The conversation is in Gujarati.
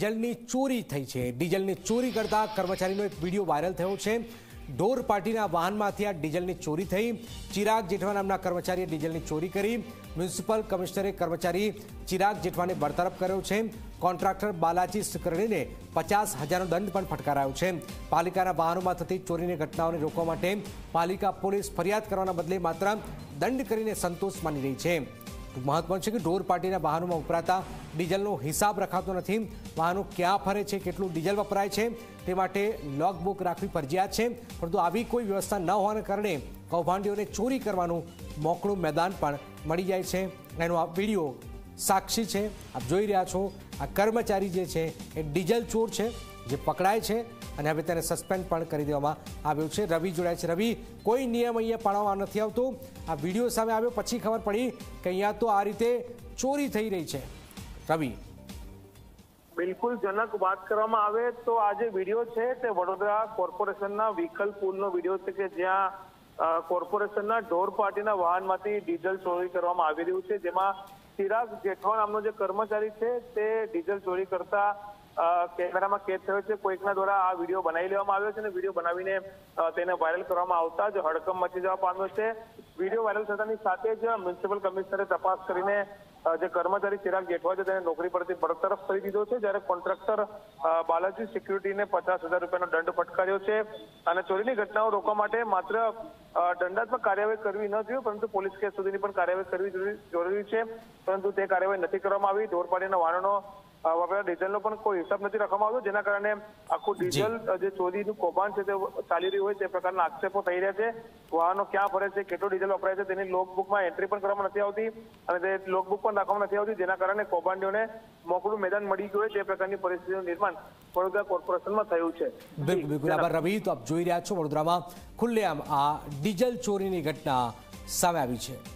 ડીઝલની ચોરી થઈ છે। ડીઝલની ચોરી કરતા કર્મચારીનો એક વિડીયો વાયરલ થયો છે। ઢોર પાર્ટીના વાહનમાંથી આ ડીઝલની ચોરી થઈ। ચિરાગ જેઠવા નામના કર્મચારીએ ડીઝલની ચોરી કરી। મ્યુનિસિપલ કમિશનરે કર્મચારી ચિરાગ જેઠવાને બરતરફ કર્યો છે। કોન્ટ્રાક્ટર બાલાજી કરણીને 50,000નો દંડ પણ ફટકારાયો છે। પાલિકાના વાહનોમાં થતી ચોરીની ઘટનાઓને રોકવા માટે પાલિકા પોલીસ ફરિયાદ કરવાના બદલે માત્ર દંડ કરીને સંતોષ માની રહી છે। મહત્વનું છે કે ઢોર પાર્ટીના વાહનોમાં વપરાતા ડીઝલનો હિસાબ રખાતો નથી। વાહનો ક્યાં ફરે છે, કેટલું ડીઝલ વપરાય છે તે માટે લોગબુક રાખવી ફરજિયાત છે, પરંતુ આવી કોઈ વ્યવસ્થા ન હોવાને કારણે કૌભાંડીઓને ચોરી કરવાનું મોકળું મેદાન પણ મળી જાય છે। એનો આ વિડીયો સાક્ષી છે। આપ જોઈ રહ્યા છો, આ કર્મચારી જે છે એ ડીઝલ ચોર છે જે પકડાય છે અને હવે તેને સસ્પેન્ડ પણ કરી દેવામાં આવ્યો છે। રવિ જોડાય છે। રવિ, કોઈ નિયમ અહીંયા પાળવામાં નથી આવતો। આ વિડીયો સામે આવ્યો પછી ખબર પડી કે અહીંયા તો આ રીતે ચોરી થઈ રહી છે। રવિ, બિલકુલ જનક વાત કરવામાં આવે તો આ જે વિડીયો છે તે વડોદરા કોર્પોરેશનના વિકલ પુલનો વિડીયો છે કે જ્યાં કોર્પોરેશનના ઢોર પાર્ટીના વાહનમાંથી ડીઝલ ચોરી કરવામાં આવી રહ્યું છે, જેમાં ચિરાગ જેઠવા નામનો જે કર્મચારી છે તે ડીઝલ ચોરી કરતા કેમેરામાં કેદ થયો છે। કોઈકના દ્વારા આ વિડીયો બનાવી લેવામાં આવ્યો છે અને વિડીયો બનાવીને તેને વાયરલ કરવામાં આવતા જ હડકંપ મચી જવા પામ્યો છે। વિડીયો વાયરલ થતાની સાથે જ મ્યુનિસિપલ કમિશનરે તપાસ કરીને જે કર્મચારી ચિરાગ જેઠવા છે તેને નોકરી પરથી બરતરફ કરી દીધો છે, જ્યારે કોન્ટ્રાક્ટર બાલાજી સિક્યુરિટીને 50,000 રૂપિયાનો દંડ ફટકાર્યો છે। અને ચોરીની ઘટનાઓ રોકવા માટે માત્ર દંડાત્મક કાર્યવાહી કરવી ન જોઈએ, પરંતુ પોલીસ કેસ સુધીની પણ કાર્યવાહી કરવી જરૂરી છે, પરંતુ તે કાર્યવાહી નથી કરવામાં આવી। ઢોર પાર્ટીના વાહનોનો વપરાયેલા ડીઝલનો પણ કોઈ હિસાબ નથી રાખવામાં આવ્યો, જેના કારણે આખું ડીઝલ જે ચોરીનું કૌભાંડ છે તે ચાલી રહ્યું હોય તે પ્રકારના આક્ષેપો થઈ રહ્યા છે। વાહનો ક્યાં ફરે છે, કેટલું ડીઝલ વપરાય છે તેની લોકબુકમાં એન્ટ્રી પણ કરવામાં નથી આવતી અને તે લોકબુક પણ રાખવામાં નથી આવતી, જેના કારણે કૌભાંડીઓને મોકળું મેદાન મળી ગયું હોય તે પ્રકારની પરિસ્થિતિનું નિર્માણ વડોદરા કોર્પોરેશનમાં થયું છે। બિલકુલ આભાર રવિ। તો આપ જોઈ રહ્યા છો, વડોદરામાં ખુલ્લેઆમ આ ડીઝલ ચોરીની ઘટના સામે આવી છે।